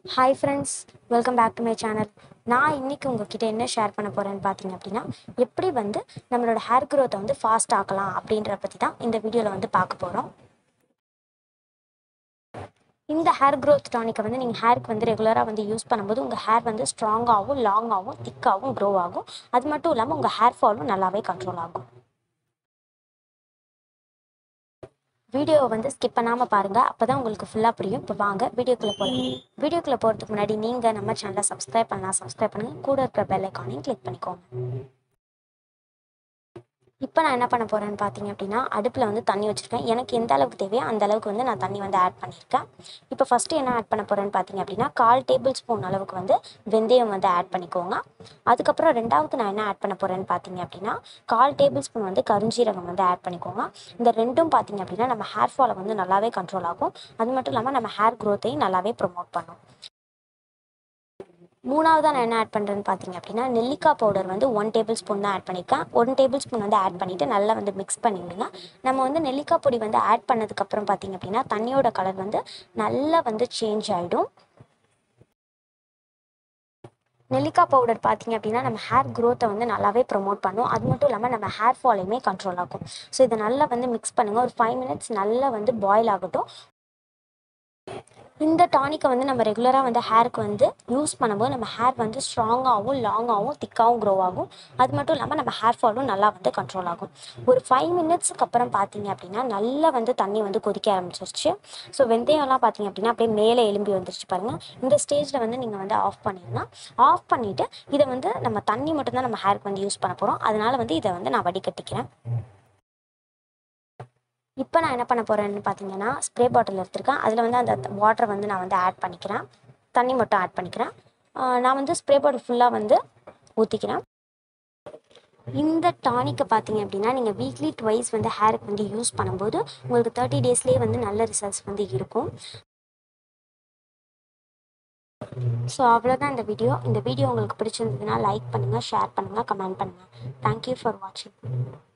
Hi friends, welcome back to my channel. நான் இன்னைக்கு உங்ககிட்ட என்ன ஷேர் பண்ண போறேன்னு பார்த்தீங்க அப்படின்னா எப்படி வந்து நம்மளோட ஹேர் growth வந்து ஃபாஸ்ட் ஆக்கலாம் அப்படின்ற பற்றி தான் இந்த வீடியோவில் வந்து பார்க்க போகிறோம். இந்த ஹேர் growth டானிக்கை வந்து நீங்கள் ஹேருக்கு வந்து ரெகுலராக வந்து யூஸ் பண்ணும்போது உங்கள் ஹேர் வந்து ஸ்ட்ராங்காகவும் லாங்காகவும் திக்காகவும் க்ரோ ஆகும். அது மட்டும் இல்லாமல் உங்கள் ஹேர் ஃபாலும் நல்லாவே கண்ட்ரோல் ஆகும். வீடியோவை வந்து ஸ்கிப் பண்ணாமல் பாருங்கள், அப்போ தான் உங்களுக்கு ஃபுல்லாக புரியும். இப்போ வாங்க வீடியோக்குள்ளே போகலாம். வீடியோக்குள்ளே போகிறதுக்கு முன்னாடி நீங்கள் நம்ம சேனலை சப்ஸ்கிரைப் பண்ணுங்கள், கூட இருக்கிற பெல் ஐக்கானையும் கிளிக் பண்ணிக்கோங்க. இப்போ நான் என்ன பண்ண போகிறேன்னு பார்த்தீங்க அப்படின்னா அடுப்பில் வந்து தண்ணி வச்சுருக்கேன். எனக்கு எந்த அளவுக்கு தேவையோ அந்த அளவுக்கு வந்து நான் தண்ணி வந்து ஆட் பண்ணியிருக்கேன். இப்போ ஃபஸ்ட்டு என்ன ஆட் பண்ண போகிறேன்னு பார்த்தீங்க அப்படின்னா 1/4 டேபிள் ஸ்பூன் அளவுக்கு வந்து வெந்தயம் வந்து ஆட் பண்ணிக்கோங்க. அதுக்கப்புறம் ரெண்டாவது நான் என்ன ஆட் பண்ண போகிறேன்னு பார்த்தீங்க அப்படின்னா 1/4 டேபிள் ஸ்பூன் வந்து கருஞ்சீரகம் வந்து ஆட் பண்ணிக்கோங்க. இந்த ரெண்டும் பார்த்தீங்க அப்படின்னா நம்ம ஹேர் ஃபாலை வந்து நல்லாவே கண்ட்ரோல் ஆகும். அது மட்டும் இல்லாமல் நம்ம ஹேர் க்ரோத்தையும் நல்லாவே ப்ரொமோட் பண்ணும். மூணாவதாக நான் என்ன ஆட் பண்ணுறேன்னு பார்த்தீங்க அப்படின்னா நெல்லிக்காய் பவுடர் வந்து 1 டேபிள் ஸ்பூன் தான் ஆட் பண்ணியிருக்கேன். 1 டேபிள் ஸ்பூன் வந்து ஆட் பண்ணிவிட்டு நல்லா வந்து மிக்ஸ் பண்ணிவிடுங்க. நம்ம வந்து நெல்லிக்காய் பொடி வந்து ஆட் பண்ணதுக்கப்புறம் பார்த்தீங்க அப்படின்னா தண்ணியோட கலர் வந்து நல்லா வந்து சேஞ்ச் ஆகிடும். நெல்லிக்காய் பவுடர் பார்த்தீங்க அப்படின்னா நம்ம ஹேர் க்ரோத்தை வந்து நல்லாவே ப்ரொமோட் பண்ணும். அது மட்டும் இல்லாமல் நம்ம ஹேர் ஃபாலையுமே கண்ட்ரோல் ஆகும். ஸோ இதை நல்லா வந்து மிக்ஸ் பண்ணுங்கள். ஒரு 5 மினிட்ஸ் நல்லா வந்து பாயில் ஆகட்டும். இந்த டானிக்கை வந்து நம்ம ரெகுலராக வந்து ஹேருக்கு வந்து யூஸ் பண்ணும்போது நம்ம ஹேர் வந்து ஸ்ட்ராங்காகவும் லாங்காகவும் திக்காகவும் க்ரோ ஆகும். அது மட்டும் இல்லாமல் நம்ம ஹேர் ஃபாலும் நல்லா வந்து கண்ட்ரோல் ஆகும். ஒரு 5 மினிட்ஸுக்கு அப்புறம் பார்த்தீங்க அப்படின்னா நல்லா வந்து தண்ணி வந்து கொதிக்க ஆரம்பிச்சிருச்சு. ஸோ வெந்தயம்லாம் பார்த்தீங்க அப்படின்னா அப்படியே மேலே எலும்பி வந்துருச்சு பாருங்கள். இந்த ஸ்டேஜில் வந்து நீங்கள் வந்து ஆஃப் பண்ணிடலாம். ஆஃப் பண்ணிவிட்டு இதை வந்து நம்ம தண்ணி மட்டும்தான் நம்ம ஹேருக்கு வந்து யூஸ் பண்ண போகிறோம். அதனால் வந்து இதை வந்து நான் வடிகட்டிக்கிறேன். இப்போ நான் என்ன பண்ண போகிறேன்னு பார்த்தீங்கன்னா ஸ்ப்ரே பாட்டில் எடுத்துருக்கேன். அதில் வந்து அந்த வாட்டரை வந்து நான் வந்து ஆட் பண்ணிக்கிறேன். தண்ணி மட்டும் ஆட் பண்ணிக்கிறேன். நான் வந்து ஸ்ப்ரே பாட்டில் ஃபுல்லாக வந்து ஊற்றிக்கிறேன். இந்த டானிக்கை பார்த்தீங்க அப்படின்னா நீங்கள் வீக்லி ட்வைஸ் வந்து ஹேருக்கு வந்து யூஸ் பண்ணும்போது உங்களுக்கு 30 டேஸ்லேயே வந்து நல்ல ரிசல்ட்ஸ் வந்து இருக்கும். ஸோ அவ்வளோதான் இந்த வீடியோ. இந்த வீடியோ உங்களுக்கு பிடிச்சிருந்ததுன்னா லைக் பண்ணுங்கள், ஷேர் பண்ணுங்கள், கமெண்ட் பண்ணுங்கள். தேங்க்யூ ஃபார் வாட்சிங்.